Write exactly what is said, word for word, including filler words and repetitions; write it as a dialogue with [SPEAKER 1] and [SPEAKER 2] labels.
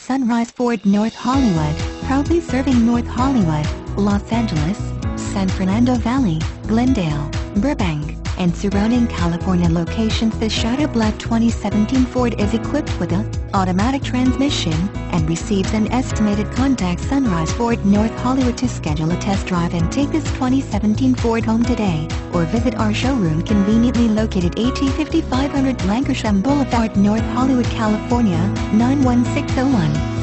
[SPEAKER 1] Sunrise Ford North Hollywood, proudly serving North Hollywood, Los Angeles, San Fernando Valley, Glendale, Burbank, and surrounding California locations. The SHOWROOM Blvd twenty seventeen Ford is equipped with a automatic transmission and receives an estimated. Contact Sunrise Ford North Hollywood to schedule a test drive and take this twenty seventeen Ford home today, or visit our showroom conveniently located at fifty-five hundred Lankershim Boulevard, North Hollywood, California, nine one six zero one.